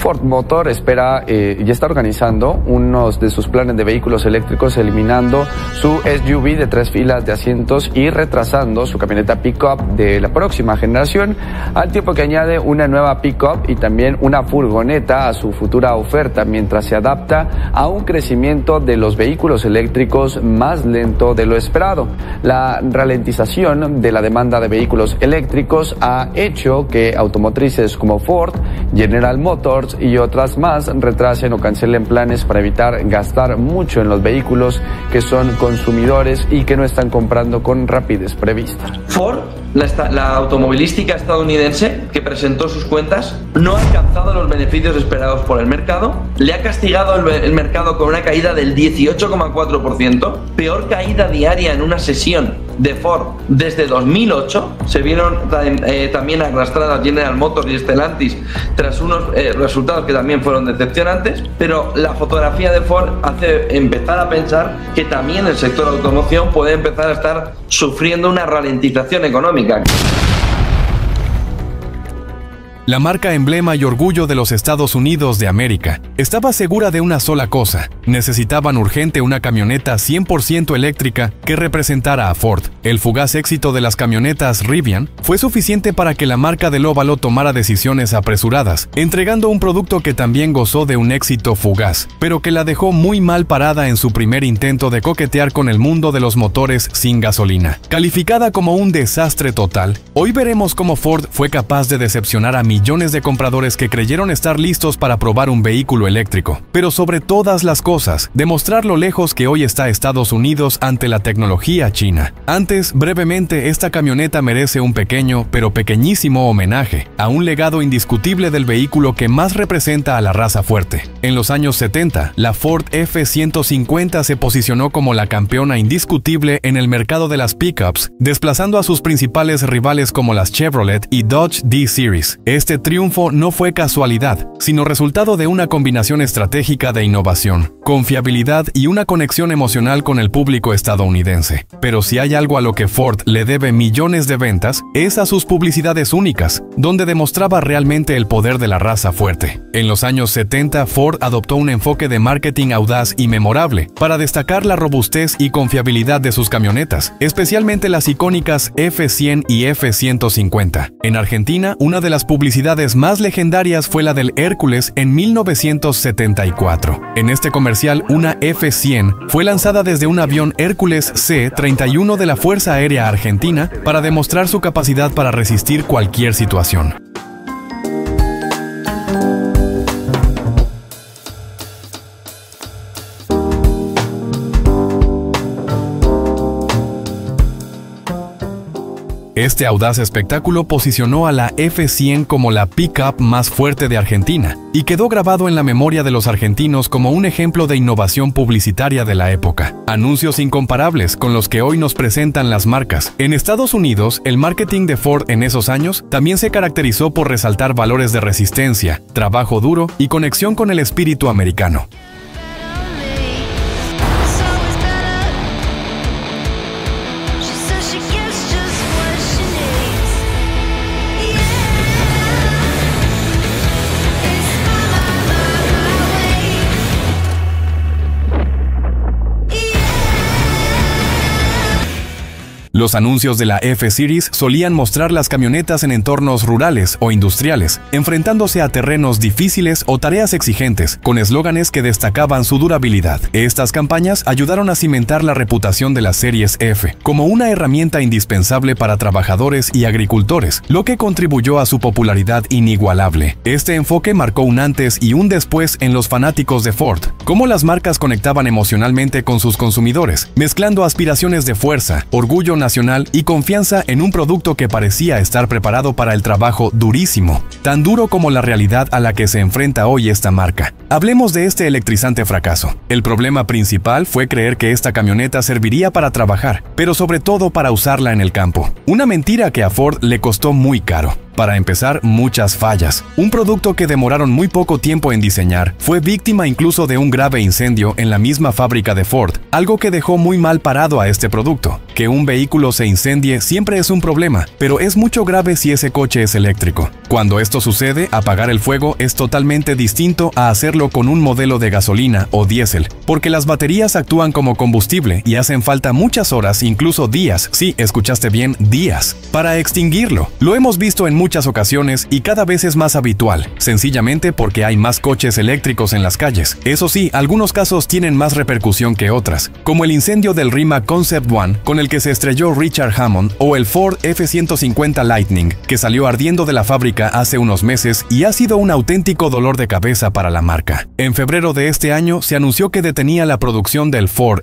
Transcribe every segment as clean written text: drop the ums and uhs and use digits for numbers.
Ford Motor espera y está organizando unos de sus planes de vehículos eléctricos, eliminando su SUV de 3 filas de asientos y retrasando su camioneta pick-up de la próxima generación, al tiempo que añade una nueva pick-up y también una furgoneta a su futura oferta, mientras se adapta a un crecimiento de los vehículos eléctricos más lento de lo esperado. La ralentización de la demanda de vehículos eléctricos ha hecho que automotrices como Ford, General Motors y otras más retrasen o cancelen planes para evitar gastar mucho en los vehículos que son consumidores y que no están comprando con rapidez prevista. Ford, la automovilística estadounidense que presentó sus cuentas, no ha alcanzado los beneficios esperados por el mercado, le ha castigado el mercado con una caída del 18,4%, peor caída diaria en una sesión de Ford desde 2008. Se vieron también arrastradas General Motors y Stellantis tras unos resultados que también fueron decepcionantes, pero la fotografía de Ford hace empezar a pensar que también el sector de automoción puede empezar a estar sufriendo una ralentización económica. La marca emblema y orgullo de los Estados Unidos de América estaba segura de una sola cosa: necesitaban urgente una camioneta 100% eléctrica que representara a Ford. El fugaz éxito de las camionetas Rivian fue suficiente para que la marca del óvalo tomara decisiones apresuradas, entregando un producto que también gozó de un éxito fugaz, pero que la dejó muy mal parada en su primer intento de coquetear con el mundo de los motores sin gasolina. Calificada como un desastre total, hoy veremos cómo Ford fue capaz de decepcionar a millones de compradores que creyeron estar listos para probar un vehículo eléctrico, pero sobre todas las cosas, demostrar lo lejos que hoy está Estados Unidos ante la tecnología china. Antes, brevemente, esta camioneta merece un pequeño, pero pequeñísimo homenaje a un legado indiscutible del vehículo que más representa a la raza fuerte. En los años 70, la Ford F-150 se posicionó como la campeona indiscutible en el mercado de las pickups, desplazando a sus principales rivales como las Chevrolet y Dodge D-Series. Este triunfo no fue casualidad, sino resultado de una combinación estratégica de innovación, confiabilidad y una conexión emocional con el público estadounidense. Pero si hay algo a lo que Ford le debe millones de ventas, es a sus publicidades únicas, donde demostraba realmente el poder de la raza fuerte. En los años 70, Ford adoptó un enfoque de marketing audaz y memorable para destacar la robustez y confiabilidad de sus camionetas, especialmente las icónicas F-100 y F-150. En Argentina, una de las publicidades más legendarias fue la del Hércules en 1974. En este comercial, una F-100 fue lanzada desde un avión Hércules C-31 de la Fuerza Aérea Argentina para demostrar su capacidad para resistir cualquier situación. Este audaz espectáculo posicionó a la F-100 como la pick-up más fuerte de Argentina y quedó grabado en la memoria de los argentinos como un ejemplo de innovación publicitaria de la época. Anuncios incomparables con los que hoy nos presentan las marcas. En Estados Unidos, el marketing de Ford en esos años también se caracterizó por resaltar valores de resistencia, trabajo duro y conexión con el espíritu americano. Los anuncios de la F-Series solían mostrar las camionetas en entornos rurales o industriales, enfrentándose a terrenos difíciles o tareas exigentes, con eslóganes que destacaban su durabilidad. Estas campañas ayudaron a cimentar la reputación de las series F como una herramienta indispensable para trabajadores y agricultores, lo que contribuyó a su popularidad inigualable. Este enfoque marcó un antes y un después en los fanáticos de Ford, cómo las marcas conectaban emocionalmente con sus consumidores, mezclando aspiraciones de fuerza, orgullo nacional y confianza en un producto que parecía estar preparado para el trabajo durísimo, tan duro como la realidad a la que se enfrenta hoy esta marca. Hablemos de este electrizante fracaso. El problema principal fue creer que esta camioneta serviría para trabajar, pero sobre todo para usarla en el campo. Una mentira que a Ford le costó muy caro. Para empezar, muchas fallas. Un producto que demoraron muy poco tiempo en diseñar fue víctima incluso de un grave incendio en la misma fábrica de Ford, algo que dejó muy mal parado a este producto. Que un vehículo se incendie siempre es un problema, pero es mucho grave si ese coche es eléctrico. Cuando esto sucede, apagar el fuego es totalmente distinto a hacerlo con un modelo de gasolina o diésel, porque las baterías actúan como combustible y hacen falta muchas horas, incluso días, sí, escuchaste bien, días, para extinguirlo. Lo hemos visto en muchas ocasiones y cada vez es más habitual, sencillamente porque hay más coches eléctricos en las calles. Eso sí, algunos casos tienen más repercusión que otras, como el incendio del Rimac Concept One con el que se estrelló Richard Hammond, o el Ford F-150 Lightning, que salió ardiendo de la fábrica hace unos meses y ha sido un auténtico dolor de cabeza para la marca. En febrero de este año se anunció que detenía la producción del Ford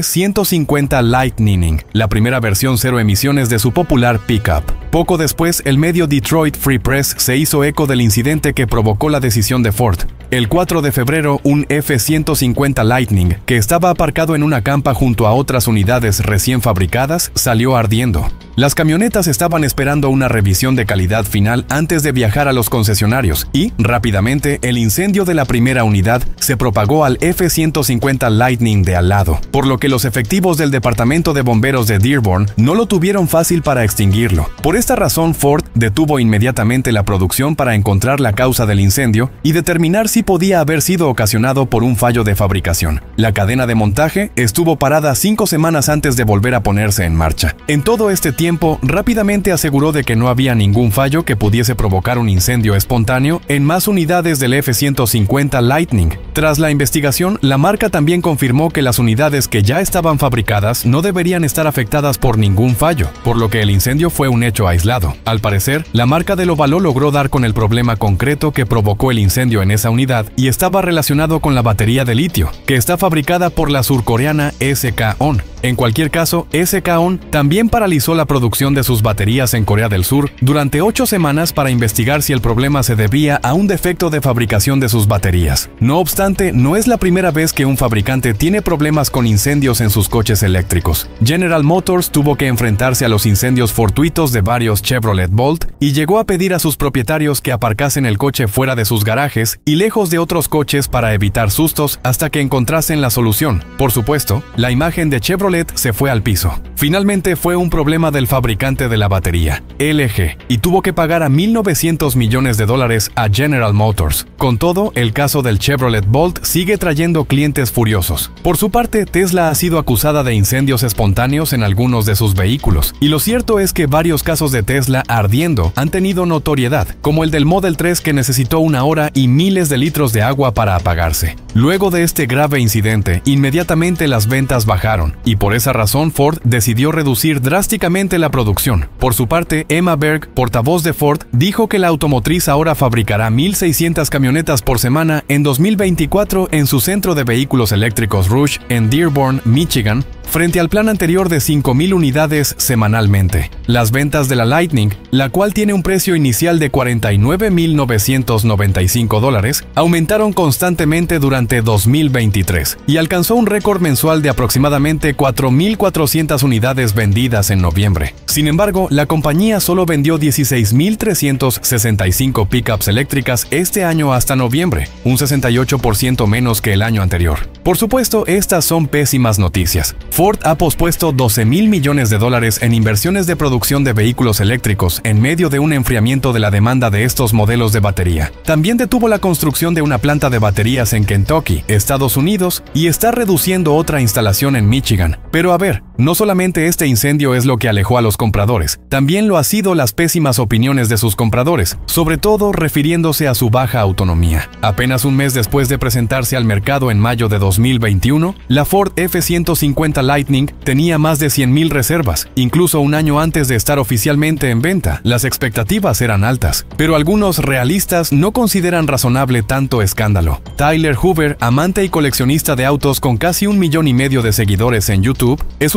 F-150 Lightning, la primera versión cero emisiones de su popular pickup. Poco después, el medio Detroit Free Press se hizo eco del incidente que provocó la decisión de Ford. El 4 de febrero, un F-150 Lightning, que estaba aparcado en una campa junto a otras unidades recién fabricadas, salió ardiendo. Las camionetas estaban esperando una revisión de calidad final antes de viajar a los concesionarios y, rápidamente, el incendio de la primera unidad se propagó al F-150 Lightning de al lado, por lo que los efectivos del Departamento de Bomberos de Dearborn no lo tuvieron fácil para extinguirlo. Por esta razón, Ford detuvo inmediatamente la producción para encontrar la causa del incendio y determinar si podía haber sido ocasionado por un fallo de fabricación. La cadena de montaje estuvo parada 5 semanas antes de volver a ponerse en marcha. En todo este tiempo, rápidamente aseguró de que no había ningún fallo que pudiese provocar un incendio espontáneo en más unidades del F-150 Lightning. Tras la investigación, la marca también confirmó que las unidades que ya estaban fabricadas no deberían estar afectadas por ningún fallo, por lo que el incendio fue un hecho aislado. Al parecer, la marca del óvalo logró dar con el problema concreto que provocó el incendio en esa unidad y estaba relacionado con la batería de litio, que está fabricada por la surcoreana SK On. En cualquier caso, SK On también paralizó la producción de sus baterías en Corea del Sur durante 8 semanas para investigar si el problema se debía a un defecto de fabricación de sus baterías. No obstante, no es la primera vez que un fabricante tiene problemas con incendios en sus coches eléctricos. General Motors tuvo que enfrentarse a los incendios fortuitos de varios Chevrolet Bolt y llegó a pedir a sus propietarios que aparcasen el coche fuera de sus garajes y lejos de otros coches para evitar sustos hasta que encontrasen la solución. Por supuesto, la imagen de Chevrolet se fue al piso. Finalmente fue un problema del fabricante de la batería, LG, y tuvo que pagar a $1.900 millones a General Motors. Con todo, el caso del Chevrolet Bolt sigue trayendo clientes furiosos. Por su parte, Tesla ha sido acusada de incendios espontáneos en algunos de sus vehículos, y lo cierto es que varios casos de Tesla ardiendo han tenido notoriedad, como el del Model 3 que necesitó 1 hora y miles de litros de agua para apagarse. Luego de este grave incidente, inmediatamente las ventas bajaron, y por esa razón Ford decidió reducir drásticamente la producción. Por su parte, Emma Berg, portavoz de Ford, dijo que la automotriz ahora fabricará 1.600 camionetas por semana en 2024 en su centro de vehículos eléctricos Rouge en Dearborn, Michigan, frente al plan anterior de 5.000 unidades semanalmente. Las ventas de la Lightning, la cual tiene un precio inicial de $49.995, aumentaron constantemente durante 2023 y alcanzó un récord mensual de aproximadamente 4.400 unidades vendidas en noviembre. Sin embargo, la compañía solo vendió 16.365 pickups eléctricas este año hasta noviembre, un 68% menos que el año anterior. Por supuesto, estas son pésimas noticias. Ford ha pospuesto $12.000 millones en inversiones de producción de vehículos eléctricos en medio de un enfriamiento de la demanda de estos modelos de batería. También detuvo la construcción de una planta de baterías en Kentucky, Estados Unidos, y está reduciendo otra instalación en Michigan. Pero a ver, no solamente este incendio es lo que alejó a los compradores, también lo ha sido las pésimas opiniones de sus compradores, sobre todo refiriéndose a su baja autonomía. Apenas un mes después de presentarse al mercado en mayo de 2021, la Ford F-150 Lightning tenía más de 100.000 reservas, incluso un año antes de estar oficialmente en venta. Las expectativas eran altas, pero algunos realistas no consideran razonable tanto escándalo. Tyler Hoover, amante y coleccionista de autos con casi 1,5 millones de seguidores en YouTube, es uno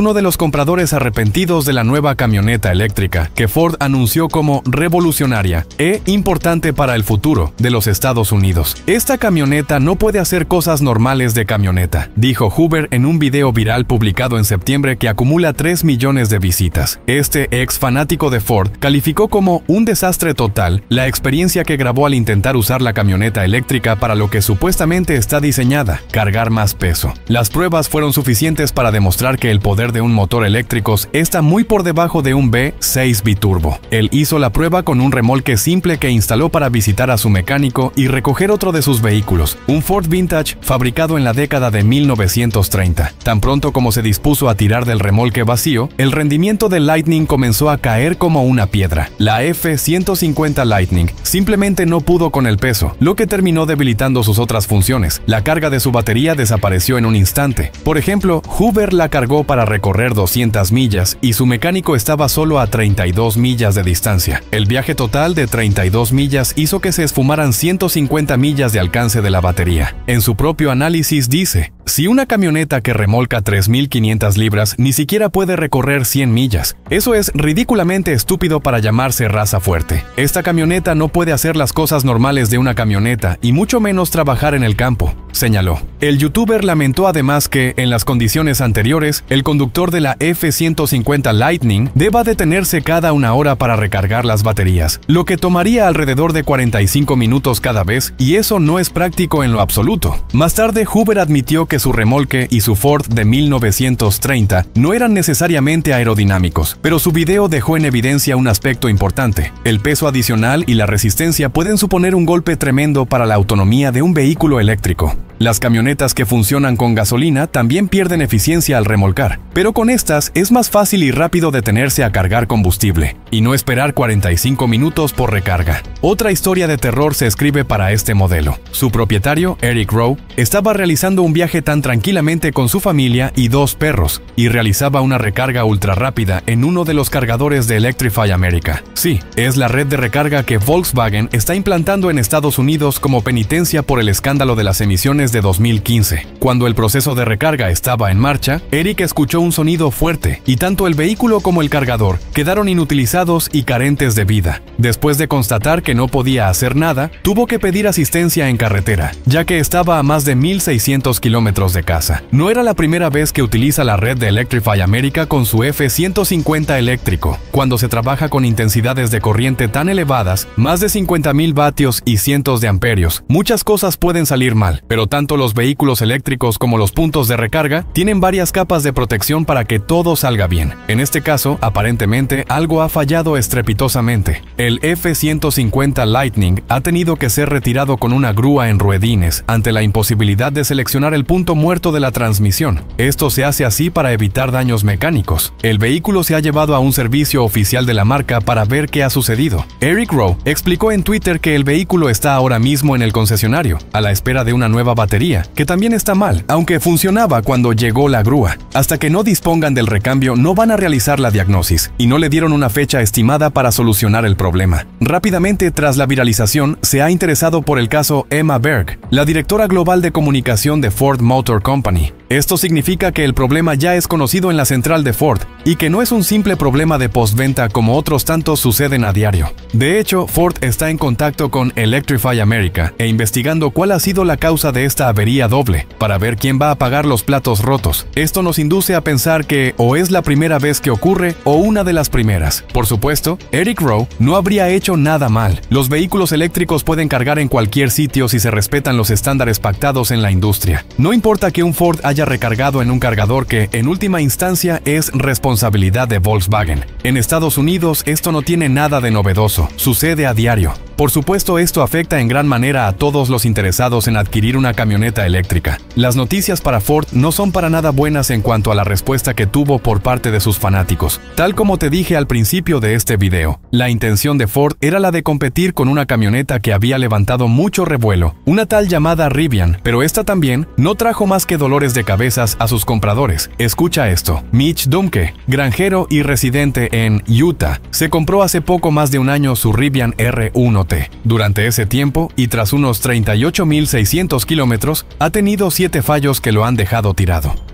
uno de los compradores arrepentidos de la nueva camioneta eléctrica que Ford anunció como revolucionaria e importante para el futuro de los Estados Unidos. Esta camioneta no puede hacer cosas normales de camioneta, dijo Hoover en un video viral publicado en septiembre que acumula 3 millones de visitas. Este ex fanático de Ford calificó como un desastre total la experiencia que grabó al intentar usar la camioneta eléctrica para lo que supuestamente está diseñada, cargar más peso. Las pruebas fueron suficientes para demostrar que el poder de un motor eléctrico está muy por debajo de un V6 biturbo. Él hizo la prueba con un remolque simple que instaló para visitar a su mecánico y recoger otro de sus vehículos, un Ford Vintage fabricado en la década de 1930. Tan pronto como se dispuso a tirar del remolque vacío, el rendimiento del Lightning comenzó a caer como una piedra. La F-150 Lightning simplemente no pudo con el peso, lo que terminó debilitando sus otras funciones. La carga de su batería desapareció en un instante. Por ejemplo, Hoover la cargó para recorrer 200 millas y su mecánico estaba solo a 32 millas de distancia. El viaje total de 32 millas hizo que se esfumaran 150 millas de alcance de la batería. En su propio análisis dice: si una camioneta que remolca 3.500 libras ni siquiera puede recorrer 100 millas, eso es ridículamente estúpido para llamarse raza fuerte. Esta camioneta no puede hacer las cosas normales de una camioneta y mucho menos trabajar en el campo, señaló. El youtuber lamentó además que, en las condiciones anteriores, el conductor de la F-150 Lightning deba detenerse cada una hora para recargar las baterías, lo que tomaría alrededor de 45 minutos cada vez, y eso no es práctico en lo absoluto. Más tarde, Hoover admitió que su remolque y su Ford de 1930 no eran necesariamente aerodinámicos, pero su video dejó en evidencia un aspecto importante. El peso adicional y la resistencia pueden suponer un golpe tremendo para la autonomía de un vehículo eléctrico. Las camionetas que funcionan con gasolina también pierden eficiencia al remolcar, pero con estas es más fácil y rápido detenerse a cargar combustible y no esperar 45 minutos por recarga. Otra historia de terror se escribe para este modelo. Su propietario, Eric Rowe, estaba realizando un viaje tan tranquilamente con su familia y 2 perros y realizaba una recarga ultra rápida en uno de los cargadores de Electrify America. Sí, es la red de recarga que Volkswagen está implantando en Estados Unidos como penitencia por el escándalo de las emisiones de 2015. Cuando el proceso de recarga estaba en marcha, Eric escuchó un sonido fuerte y tanto el vehículo como el cargador quedaron inutilizados y carentes de vida. Después de constatar que no podía hacer nada, tuvo que pedir asistencia en carretera, ya que estaba a más de 1.600 kilómetros de casa. No era la primera vez que utiliza la red de Electrify America con su F-150 eléctrico. Cuando se trabaja con intensidades de corriente tan elevadas, más de 50.000 vatios y cientos de amperios, muchas cosas pueden salir mal, pero tanto los vehículos eléctricos como los puntos de recarga tienen varias capas de protección para que todo salga bien. En este caso, aparentemente, algo ha fallado estrepitosamente. El F-150 Lightning ha tenido que ser retirado con una grúa en ruedines ante la imposibilidad de seleccionar el punto muerto de la transmisión. Esto se hace así para evitar daños mecánicos. El vehículo se ha llevado a un servicio oficial de la marca para ver qué ha sucedido. Eric Rowe explicó en Twitter que el vehículo está ahora mismo en el concesionario, a la espera de una nueva batería, que también está mal, aunque funcionaba cuando llegó la grúa. Hasta que no dispongan del recambio, no van a realizar la diagnosis, y no le dieron una fecha estimada para solucionar el problema. Rápidamente, tras la viralización, se ha interesado por el caso Emma Berg, la directora global de comunicación de Ford Motor Company. Esto significa que el problema ya es conocido en la central de Ford, y que no es un simple problema de postventa como otros tantos suceden a diario. De hecho, Ford está en contacto con Electrify America e investigando cuál ha sido la causa de esta avería doble, para ver quién va a pagar los platos rotos. Esto nos induce a pensar que o es la primera vez que ocurre o una de las primeras. Por supuesto, Eric Rowe no habría hecho nada mal. Los vehículos eléctricos pueden cargar en cualquier sitio si se respetan los estándares pactados en la industria. No importa que un Ford haya recargado en un cargador que, en última instancia, es responsabilidad de Volkswagen. En Estados Unidos, esto no tiene nada de novedoso. Sucede a diario. Por supuesto, esto afecta en gran manera a todos los interesados en adquirir una camioneta eléctrica. Las noticias para Ford no son para nada buenas en cuanto a la respuesta que tuvo por parte de sus fanáticos. Tal como te dije al principio de este video, la intención de Ford era la de competir con una camioneta que había levantado mucho revuelo, una tal llamada Rivian, pero esta también no trajo más que dolores de cabezas a sus compradores. Escucha esto. Mitch Dumke, granjero y residente en Utah, se compró hace poco más de un año su Rivian R1T. Durante ese tiempo, y tras unos 38.600 kilómetros, ha tenido 7 fallos que lo han dejado tirado.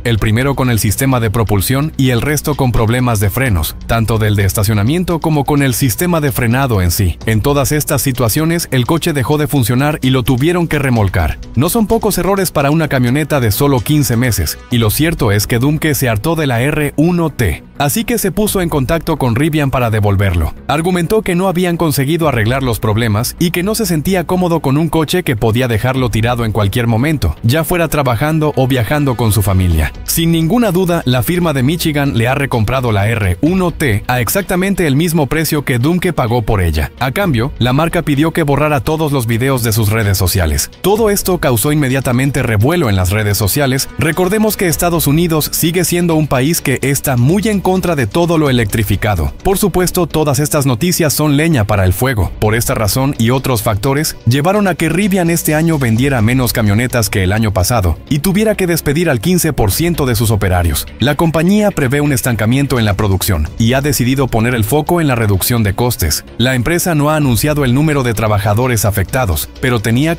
el primero con el sistema de propulsión y el resto con problemas de frenos, tanto del de estacionamiento como con el sistema de frenado en sí. En todas estas situaciones, el coche dejó de funcionar y lo tuvieron que remolcar. No son pocos errores para una camioneta de solo 15 meses, y lo cierto es que Dumke se hartó de la R1T. Así que se puso en contacto con Rivian para devolverlo. Argumentó que no habían conseguido arreglar los problemas y que no se sentía cómodo con un coche que podía dejarlo tirado en cualquier momento, ya fuera trabajando o viajando con su familia. Sin ninguna duda, la firma de Michigan le ha recomprado la R1T a exactamente el mismo precio que Dumke pagó por ella. A cambio, la marca pidió que borrara todos los videos de sus redes sociales. Todo esto causó inmediatamente revuelo en las redes sociales. Recordemos que Estados Unidos sigue siendo un país que está muy en contra de todo lo electrificado. Por supuesto, todas estas noticias son leña para el fuego. Por esta razón y otros factores, llevaron a que Rivian este año vendiera menos camionetas que el año pasado y tuviera que despedir al 15% de sus operarios. La compañía prevé un estancamiento en la producción y ha decidido poner el foco en la reducción de costes. La empresa no ha anunciado el número de trabajadores afectados, pero tenía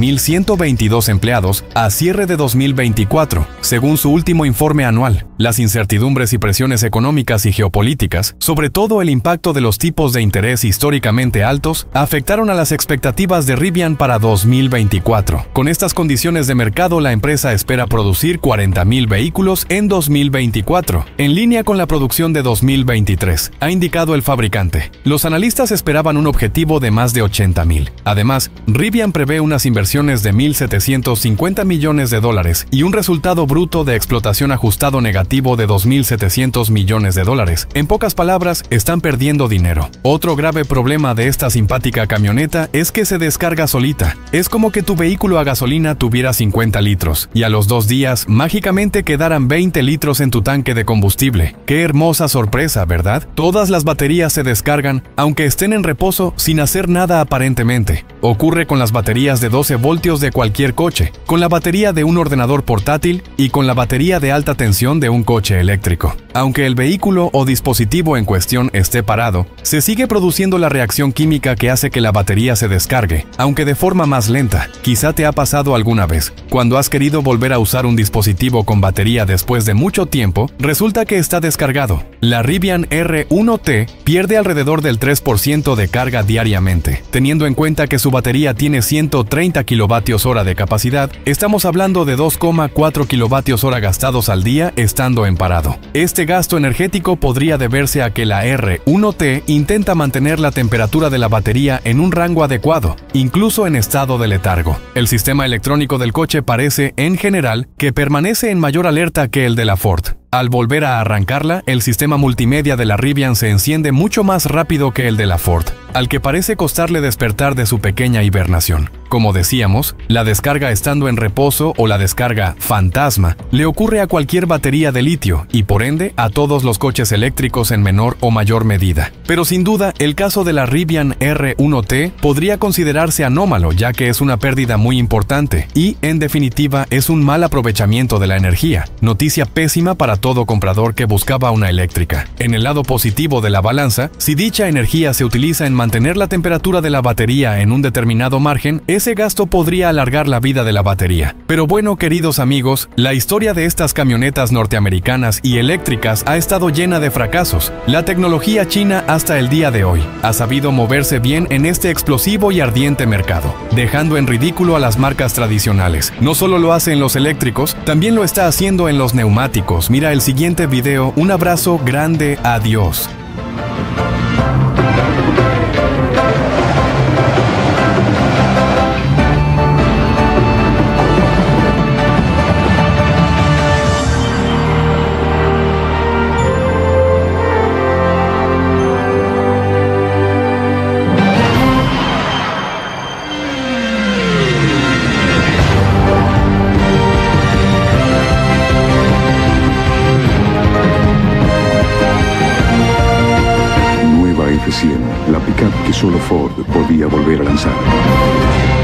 14.122 empleados a cierre de 2024, según su último informe anual. Las incertidumbres y presiones económicas y geopolíticas, sobre todo el impacto de los tipos de interés históricamente altos, afectaron a las expectativas de Rivian para 2024. Con estas condiciones de mercado, la empresa espera producir 40.000 vehículos en 2024, en línea con la producción de 2023, ha indicado el fabricante. Los analistas esperaban un objetivo de más de 80.000. Además, Rivian prevé unas inversiones de $1.750 millones y un resultado bruto de explotación ajustado negativo de $2.700 millones. En pocas palabras, están perdiendo dinero. Otro grave problema de esta simpática camioneta es que se descarga solita. Es como que tu vehículo a gasolina tuviera 50 litros y a los 2 días mágicamente quedaran 20 litros en tu tanque de combustible. Qué hermosa sorpresa, ¿verdad? Todas las baterías se descargan, aunque estén en reposo, sin hacer nada aparentemente. Ocurre con las baterías de 12 voltios de cualquier coche, con la batería de un ordenador portátil y con la batería de alta tensión de un coche eléctrico. Aunque el vehículo o dispositivo en cuestión esté parado, se sigue produciendo la reacción química que hace que la batería se descargue, aunque de forma más lenta. Quizá te ha pasado alguna vez. Cuando has querido volver a usar un dispositivo con batería después de mucho tiempo, resulta que está descargado. La Rivian R1T pierde alrededor del 3% de carga diariamente. Teniendo en cuenta que su batería tiene 130 kWh de capacidad, estamos hablando de 2,4 kWh gastados al día estando en parado. Este gasto energético podría deberse a que la R1T intenta mantener la temperatura de la batería en un rango adecuado, incluso en estado de letargo. El sistema electrónico del coche parece, en general, que permanece en mayor alerta que el de la Ford. Al volver a arrancarla, el sistema multimedia de la Rivian se enciende mucho más rápido que el de la Ford, al que parece costarle despertar de su pequeña hibernación. Como decíamos, la descarga estando en reposo o la descarga fantasma le ocurre a cualquier batería de litio y por ende a todos los coches eléctricos en menor o mayor medida. Pero sin duda, el caso de la Rivian R1T podría considerarse anómalo, ya que es una pérdida muy importante y, en definitiva, es un mal aprovechamiento de la energía. Noticia pésima para todo comprador que buscaba una eléctrica. En el lado positivo de la balanza, si dicha energía se utiliza en mantener la temperatura de la batería en un determinado margen, ese gasto podría alargar la vida de la batería. Pero bueno, queridos amigos, la historia de estas camionetas norteamericanas y eléctricas ha estado llena de fracasos. La tecnología china hasta el día de hoy ha sabido moverse bien en este explosivo y ardiente mercado, dejando en ridículo a las marcas tradicionales. No solo lo hace en los eléctricos, también lo está haciendo en los neumáticos. Mira el siguiente video. Un abrazo grande, adiós. F100, la pickup que solo Ford podía volver a lanzar.